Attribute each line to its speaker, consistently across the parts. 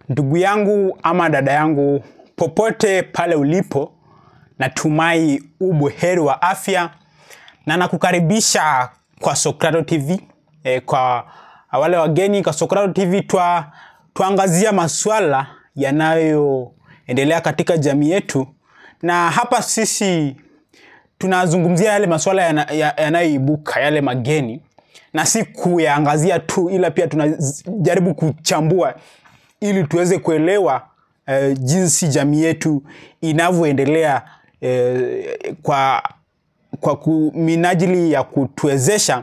Speaker 1: Ndugu yangu ama dada yangu, popote pale ulipo, natumai ubuheri wa afya na nakukaribisha kwa Socrato TV. Kwa wale wageni kwa Socrato TV tuangazia masuala yanayoendelea katika jamii yetu, na hapa sisi tunazungumzia yale masuala yanayoibuka, yale mageni, na si kuyaangazia tu, ila pia tunajaribu kuchambua ili tuweze kuelewa jinsi jamii yetu inavyoendelea kwa minajili ya kutuwezesha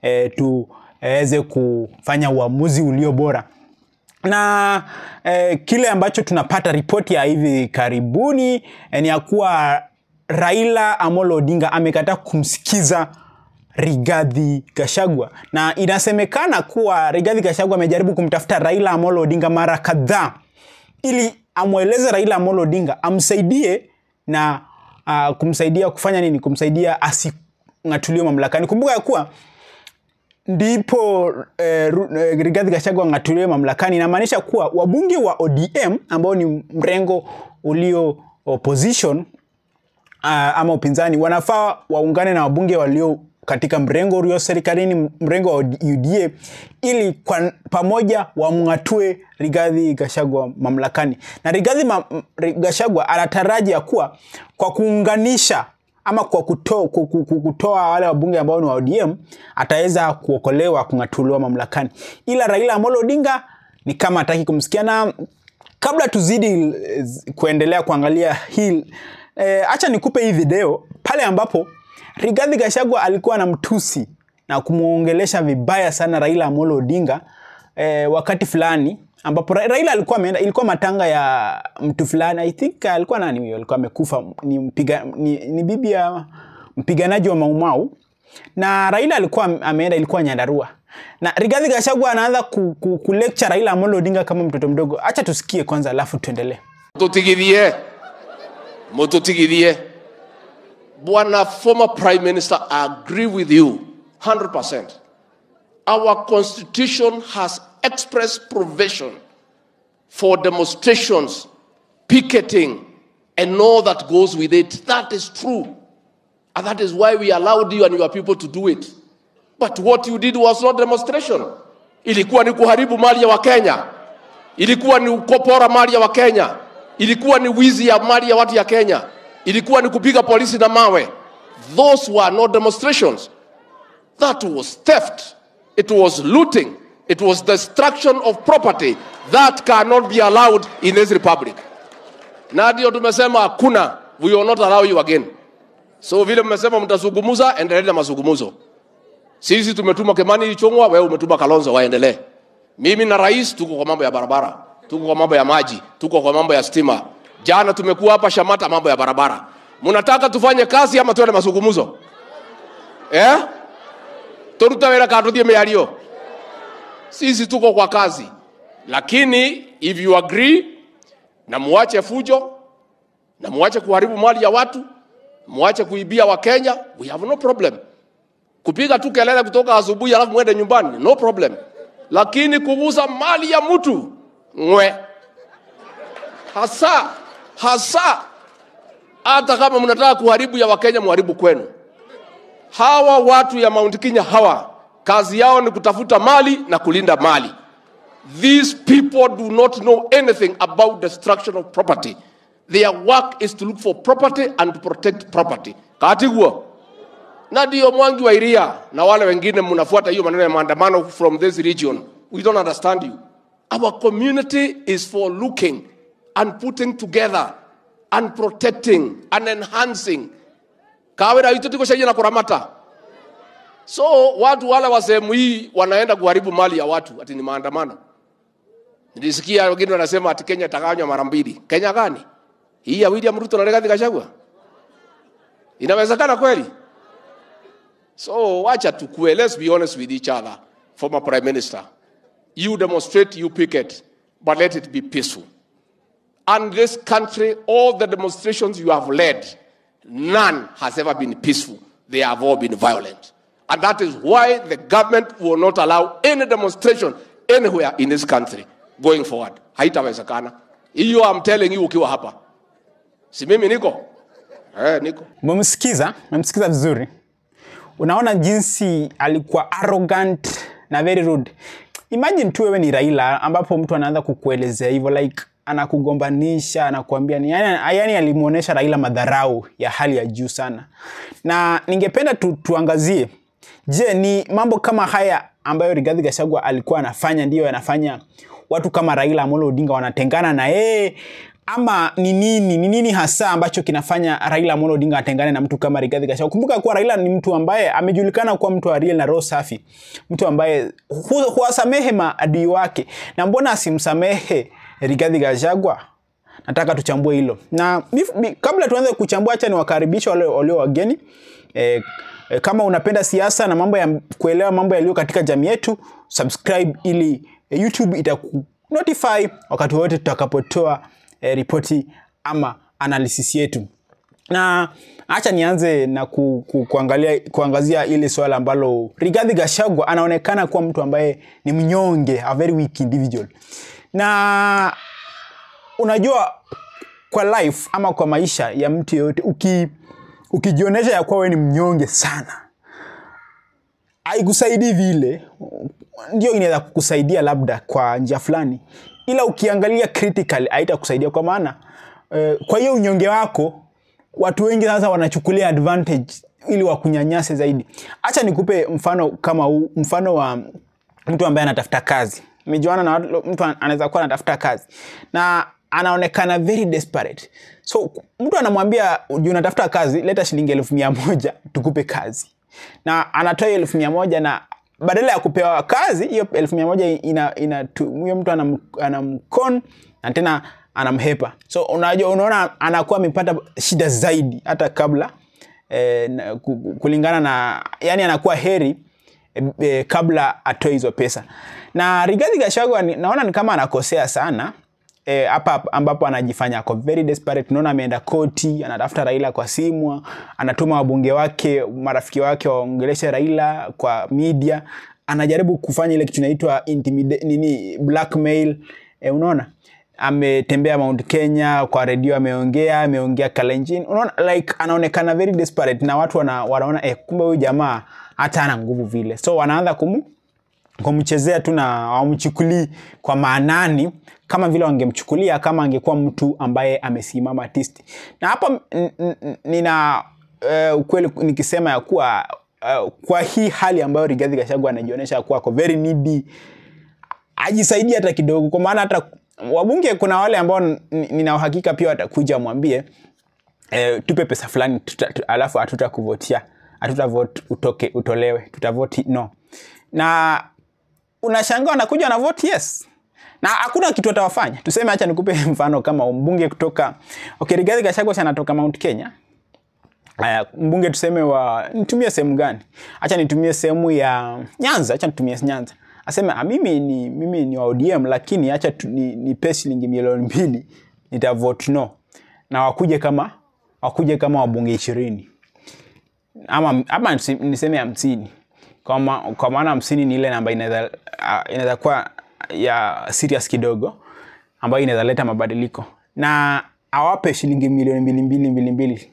Speaker 1: tuweze kufanya uamuzi ulio bora. Na kile ambacho tunapata ripoti ya hivi karibuni ni ya kuwa Raila Amolo Odinga amekataa kumsikiza Rigathi Gachagua, na inasemekana kuwa Rigathi Gachagua amejaribu kumtafuta Raila Amolo Odinga mara kadhaa ili amueleze Raila Amolo Odinga amsaidie na kumsaidia kufanya nini? Kumsaidia asing'atuliwe mamlakani. Kumbuka ya kuwa ndipo Rigathi Gachagua ng'atuliwe mamlakani, inamaanisha kuwa wabunge wa ODM ambao ni mrengo ulio opposition ama upinzani wanafaa waungane na wabunge walio katika mrengo ulio serikalini, mrengo wa UDA, ili kwa pamoja wamngatue Rigathi Gachagua mamlakani. Na Rigathi Gachagua anatarajia kuwa kwa kuunganisha ama kwa kutoa wale wabunge ambao ni wa ODM ataweza kuokolewa, kung'atuliwa mamlakani. Ila Raila Amolo Odinga ni kama hataki kumsikia. Na kabla tuzidi kuendelea kuangalia hii, acha nikupe hii video pale ambapo Rigathi Gachagua alikuwa na mtusi na kumuongelesha vibaya sana Raila Amolo Odinga wakati fulani ambapo Raila alikuwa ameenda, ilikuwa matanga ya mtu fulani, I think alikuwa nani huyo, alikuwa amekufa, ni bibi ya mpiganaji wa Mau Mau, na Raila alikuwa ameenda, ilikuwa Nyandarua, na Rigathi Gachagua anaanza kulecture Raila Amolo Odinga kama mtoto mdogo. Acha tusikie kwanza alafu tuendelee.
Speaker 2: Mototigidie. Bwana former Prime Minister, I agree with you 100%. Our constitution has express provision for demonstrations, picketing, and all that goes with it. That is true. And that is why we allowed you and your people to do it. But what you did was not demonstration. Ilikuwa ni kuharibu mali ya Wakenya. Ilikuwa ni kupora mali ya Wakenya. Ilikuwa ni wizi ya mali ya watu ya Kenya. Ilikuwa ni kupiga polisi na mawe. Those were not demonstrations. That was theft. It was looting. It was destruction of property. That cannot be allowed in this republic. Na ndio tumesema hakuna, we will not allow you again. So vile mmesema mtazungumza, endelee na mazungumzo. Sisi tumetuma Kimani Ichung'wa, wewe umetuma Kalonzo, waendelee. Mimi na rais tuko kwa mambo ya barabara, tuko kwa mambo ya maji, tuko kwa mambo ya stima. Jana tumekuwa hapa Shamata mambo ya barabara. Mnataka tufanye kazi ama tuende mazungumzo? Torutawera kadudie meario. Sisi tuko kwa kazi. Lakini if you agree na muache fujo, na muache kuharibu mali ya watu, muache kuibia wa Kenya, we have no problem. Kupiga tu kelele kutoka asubuhi alafu mwende nyumbani, no problem. Lakini kuguza mali ya mtu, ngwe. Hasa hata kama mnataka kuharibu ya Wakenya, muharibu kwenu. Hawa watu ya Mount Kenya hawa, kazi yao ni kutafuta mali na kulinda mali. These people do not know anything about destruction of property. Their work is to look for property and to protect property. Katigwa. Na ndio Mwangi wa Iria na wale wengine mnafuata hiyo maneno ya maandamano from this region. We don't understand you. Our community is for looking and putting together and protecting and enhancing. Kawera hiyo tuko shaji na kuramata. So watu wale wa sehemu hii wanaenda kuharibu mali ya watu ati ni maandamano. Nilisikia wengine wanasema ati Kenya itagawanywa mara mbili. Kenya gani? Hii ya William Ruto na Rigathi Gachagua. Inawezekana kweli? So wacha tukue, let's be honest with each other. Former Prime Minister, you demonstrate, you picket, but let it be peaceful. And this country, all the demonstrations you have led, none has ever been peaceful. They have all been violent. And that is why the government will not allow any demonstration anywhere in this country. going forward. Haitawezekana. Hiyo I'm telling you ukiwa hapa. Si mimi niko? Niko.
Speaker 1: Mmemsikiza vizuri. Unaona jinsi alikuwa arrogant na very rude. Imagine tu wewe ni Raila ambapo mtu anaanza kukuelezea hivyo, like anakugombanisha, anakuambia ni yani alimuonesha Raila madharau ya hali ya juu sana. Na ningependa tuangazie, je, ni mambo kama haya ambayo Rigathi Gachagua alikuwa anafanya ndio yanafanya watu kama Raila Amolo Odinga wanatengana na yeye, ama ni nini hasa ambacho kinafanya Raila Amolo Odinga atengane na mtu kama Rigathi Gachagua? Kumbuka kuwa Raila ni mtu ambaye amejulikana kuwa mtu ariel na roho safi, mtu ambaye huwasamehe maadui wake. Na mbona asimsamehe Rigathi Gachagua? Nataka tuchambue hilo. Na kabla tuanze kuchambua, acha niwakaribishe wale wageni. Kama unapenda siasa na mambo ya kuelewa mambo yaliyo katika jamii yetu, subscribe ili YouTube itakunotify wakati wote tutakapotoa ripoti ama analysis yetu. Na acha nianze na kuangazia ile swala ambalo Rigathi Gachagua anaonekana kuwa mtu ambaye ni mnyonge, a very weak individual. Na unajua kwa life ama kwa maisha ya mtu yote, ukijionyesha ya kuwa wewe ni mnyonge sana, haikusaidii vile. Ndio inaweza kukusaidia labda kwa njia fulani, ila ukiangalia critically haitakusaidia, kwa maana kwa hiyo unyonge wako watu wengi sasa wanachukulia advantage ili wakunyanyase zaidi. Acha nikupe mfano kama mfano wa mtu ambaye anatafuta kazi. Umejuana na mtu anaweza kuwa anatafuta kazi na anaonekana very desperate. So mtu anamwambia unatafuta kazi, leta shilingi 100,000 tukupe kazi. Na anatoa 100,000 na badala ya kupewa kazi hiyo 100,000 huyo mtu anamkon na tena anamhepa. So unaona anakuwa amepata shida zaidi hata kabla kulingana na, yani anakuwa heri kabla atoe hizo pesa. Na Rigathi Gachagua naona ni kama anakosea sana hapa ambapo anajifanya ako very desperate. Tunaona ameenda koti, anatafuta Raila kwa simu, anatuma wabunge wake, marafiki wake waongeleshe Raila kwa media, anajaribu kufanya ile kitu inaitwa blackmail. Unaona ametembea Mount Kenya kwa radio, ameongea Kalenjin. Unaona like anaonekana very desperate na watu wanaona kumbe huyu jamaa hata ana nguvu vile. So wanaanza kumchezea tu na wamchukulie kwa maanani kama vile wangemchukulia kama angekuwa mtu ambaye amesimama artist. Na hapa nina ukweli nikisema ya kuwa kwa hii hali ambayo Rigathi Gachagua anajionyesha kuwa kwa very needy, ajisaidia hata kidogo, kwa maana hata wabunge kuna wale ambao nina uhakika pia watakuja mwambie tupe pesa fulani alafu hatutakuvotia, hatutavote utolewe, tutavote no. Na unashangaa anakuja na vote yes, na hakuna kitu atawafanya. Tuseme acha nikupe mfano kama mbunge kutoka Rigathi Gachagua anatoka Mount Kenya. Mbunge tuseme nitumie sehemu gani? Acha nitumie sehemu ya Nyanza, acha nitumie Nyanza. Aseme mimi ni wa ODM, lakini acha ni pesa shilingi 2,000,000 nitavote no. Na wakuje kama wabunge 20. Ama niseme 50. Kwa maana 50 ni ile namba inaweza kuwa ya serious kidogo ambayo inaweza leta mabadiliko. Na awape shilingi 2,200,000.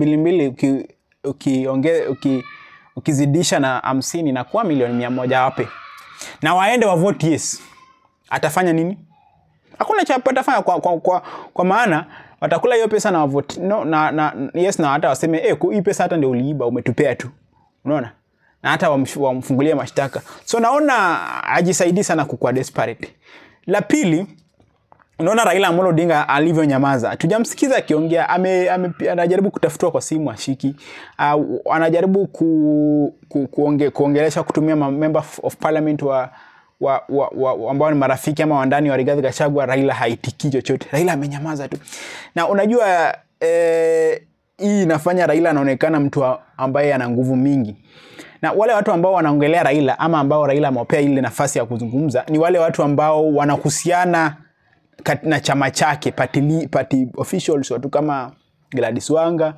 Speaker 1: 2,200,000 ukizidisha na 50 na kuwa 1,100,000 awape. Na waende wa vote yes. Atafanya nini? Hakuna cha atafanya kwa maana watakula hiyo pesa na vote no na yes, na hata waseme hii pesa hata ndio uliiba, umetupea tu. Unaona? Na hata wamfungulie mashtaka. So naona ajisaidii sana kukua desperate. La pili, unaona Raila Amolo Odinga alivyonyamaza. Tujamsikiza akiongea, anajaribu kutafutwa kwa simu ashiki. Anajaribu kuongelesha kutumia member of parliament ambao ni marafiki ama wandani wa Rigathi Gachagua. Raila haitiki chochote. Raila amenyamaza tu. Na unajua hii inafanya Raila anaonekana mtu ambaye ana nguvu mingi. Na wale watu ambao wanaongelea Raila ama ambao Raila amewapea ile nafasi ya kuzungumza ni wale watu ambao wanahusiana na chama chake, party officials, watu kama Gladys Wanga,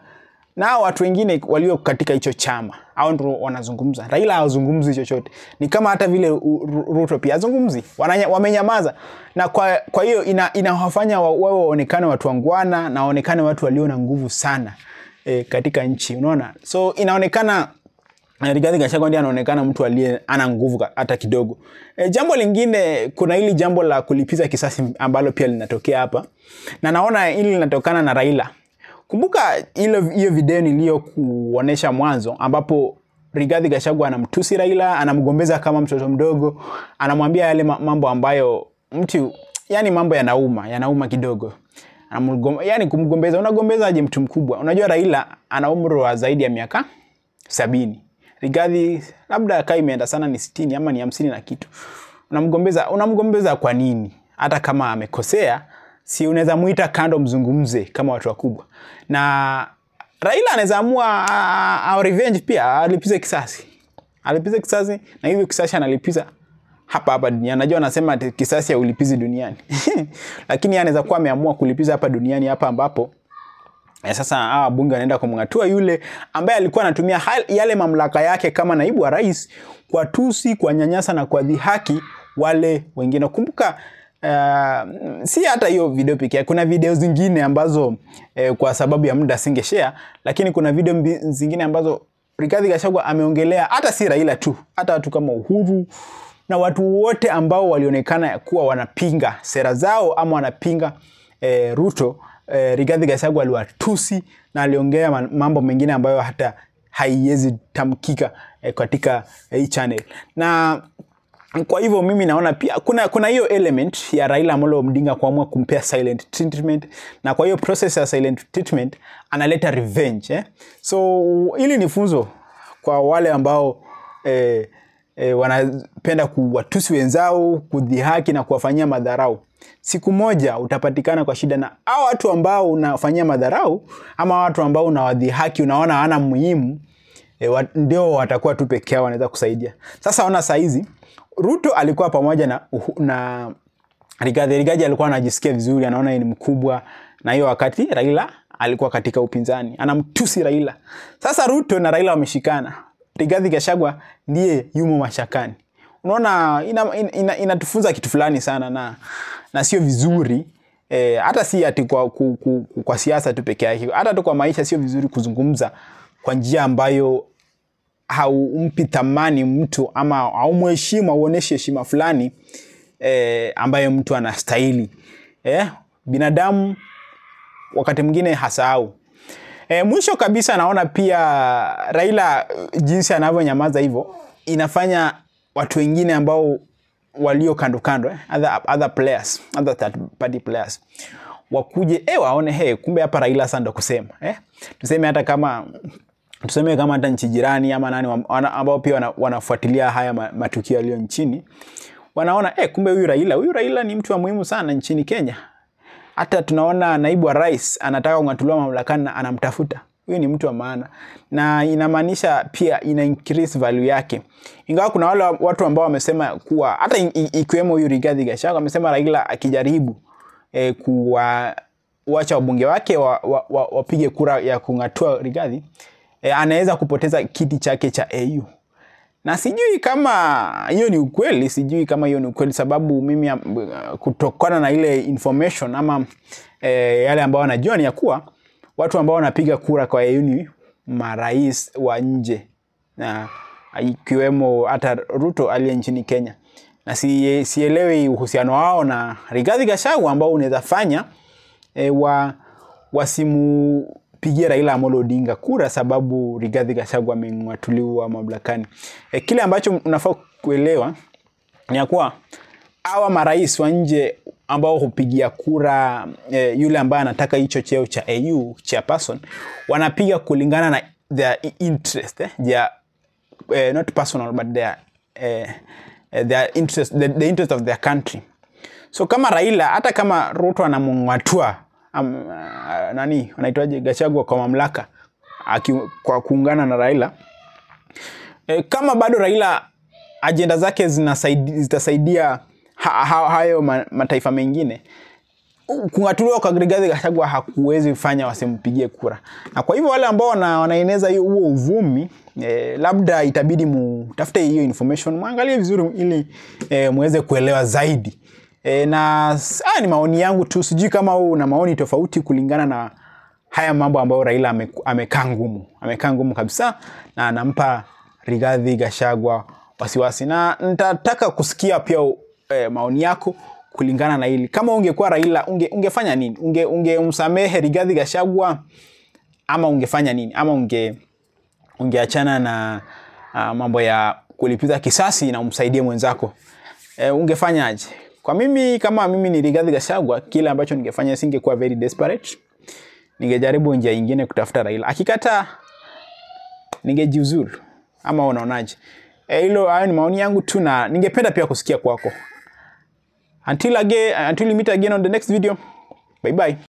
Speaker 1: Na watu wengine walio katika hicho chama, hao ndio wanazungumza. Raila hazungumzi chochote. Ni kama hata vile Ruto pia hazungumzi. Wamenyamaza. Na kwa hiyo inawafanya wao waonekane watu wangwana na waonekane watu walio na nguvu sana katika nchi. Unaona? So inaonekana Rigathi Gachagua ndiye anaonekana mtu aliye ana nguvu hata kidogo. Jambo lingine, kuna hili jambo la kulipiza kisasi ambalo pia linatokea hapa. Na naona hili linatokana na Raila. Kumbuka hiyo video niliyokuonesha mwanzo ambapo Rigathi Gachagua anamtusi Raila, anamgombeza kama mtoto mdogo, anamwambia yale mambo ambayo mtu, yani mambo yanauma kidogo. Yani kumgombeza, unagombeza aje mtu mkubwa? Unajua Raila ana umri wa zaidi ya miaka 70. Rigathi labda kai imeenda sana ni 60 ama ni 50 na kitu. Unamgombeza kwa nini? Hata kama amekosea, si unaweza muita kando mzungumze kama watu wakubwa. Na Raila anaweza amua revenge pia, alipize kisasi. Alipize kisasi na hivyo kisasi analipiza hapa duniani. Najua anasema kisasi ya ulipizi duniani. Lakini anaweza kuwa ameamua kulipiza hapa duniani hapa ambapo sasa hawa bunge wanaenda kumngatua yule ambaye alikuwa anatumia yale mamlaka yake kama naibu wa rais kwa tusi, kwa nyanyasa na kwa dhihaki wale wengine. Kumbuka si hata hiyo video pekee, kuna video zingine ambazo kwa sababu ya muda singeshare, lakini kuna video zingine ambazo Rigathi Gachagua ameongelea hata si Raila tu, hata watu kama Uhuru na watu wote ambao walionekana kuwa wanapinga sera zao ama wanapinga Ruto. Rigathi Gachagua aliwatusi na aliongea mambo mengine ambayo hata haiwezi tamkika katika hii channel. Na kwa hivyo mimi naona pia kuna hiyo element ya Raila Amolo Odinga kuamua kumpea silent treatment, na kwa hiyo process ya silent treatment analeta revenge. So hili ni funzo kwa wale ambao wanapenda kuwatusi wenzao, kudhihaki na kuwafanyia madharau. Siku moja utapatikana kwa shida, na hao watu ambao unafanyia madharau ama watu ambao unawadhihaki unaona hana muhimu, ndio watakuwa tu pekee yao wanaweza kusaidia. Sasa ona saa hizi Ruto alikuwa pamoja na Rigathi alikuwa anajisikia vizuri, anaona yeye ni mkubwa, na hiyo wakati Raila alikuwa katika upinzani anamtusi Raila. Sasa Ruto na Raila wameshikana, Rigathi Gachagua ndiye yumo mashakani. Unaona inatufunza kitu fulani sana na sio vizuri, hata si ati kwa siasa tu pekee yake, hata tu kwa maisha sio vizuri kuzungumza kwa njia ambayo haumpi thamani mtu ama haumheshimu, uoneshe heshima fulani ambayo mtu anastahili. Binadamu wakati mwingine hasahau. Mwisho kabisa naona pia Raila jinsi anavyonyamaza hivyo inafanya watu wengine ambao walio kando other players, other third party players wakuje waone kumbe hapa Raila sasa ndo kusema. Tuseme kama hata nchi jirani ama nani ambao pia wanafuatilia haya matukio yaliyo nchini, wanaona kumbe huyu Raila ni mtu wa muhimu sana nchini Kenya. Hata tunaona naibu wa rais anataka kung'atuliwa mamlakani na anamtafuta. Huyu ni mtu wa maana, na inamaanisha pia ina increase value yake. Ingawa kuna wale watu ambao wamesema kuwa hata ikiwemo huyu Rigathi Gachagua amesema Raila akijaribu kuacha wabunge wake wapige kura ya kung'atua Rigathi, anaweza kupoteza kiti chake cha AU. Na sijui kama hiyo ni ukweli, sababu mimi kutokana na ile information ama yale ambao wanajua ni ya kuwa watu ambao wanapiga kura kwa AU ni marais wa nje, na ikiwemo hata Ruto aliye nchini Kenya. Na sielewi uhusiano wao na Rigathi Gachagua ambao unaweza fanya wasimupigie Raila Amolo Odinga kura sababu Rigathi Gachagua ameng'atuliwa mamlakani. Kile ambacho unafaa kuelewa ni kuwa hawa marais wa nje ambao hupigia kura yule ambaye anataka hicho cheo cha AU chairperson, wanapiga kulingana na their interest, not personal but their interest, the interest of their country. So kama Raila, hata kama Ruto anamng'atua anaitwaje Gachagua kwa mamlaka kwa kuungana na Raila, kama bado Raila agenda zake zitasaidia hayo mataifa mengine, kungatuliwa kwa Rigathi Gachagua hakuwezi kufanya wasimpigie kura. Na kwa hivyo wale ambao wanaeneza hiyo huo uvumi, labda itabidi mtafute hiyo information, muangalie vizuri ili muweze kuelewa zaidi. Na ni maoni yangu tu, sijui kama una maoni tofauti kulingana na haya mambo ambayo Raila amekaa ngumu. Amekaa ngumu kabisa na anampa Rigathi Gachagua wasiwasi. Na nitataka kusikia pia maoni yako kulingana na hili. Kama ungekuwa Raila ungefanya nini? Ungemsamehe Rigathi Gachagua ama ungefanya nini? Ama ungeachana na mambo ya kulipiza kisasi na umsaidie mwenzako? Ungefanya aje? Kwa mimi, kama mimi ni Rigathi Gachagua, kile ambacho ningefanya, singekuwa very desperate. Ningejaribu njia nyingine kutafuta Raila. Akikata ningejiuzulu. Ama unaonaje? Hayo ni maoni yangu tu, na ningependa pia kusikia kwako. Until we meet again on the next video. Bye bye.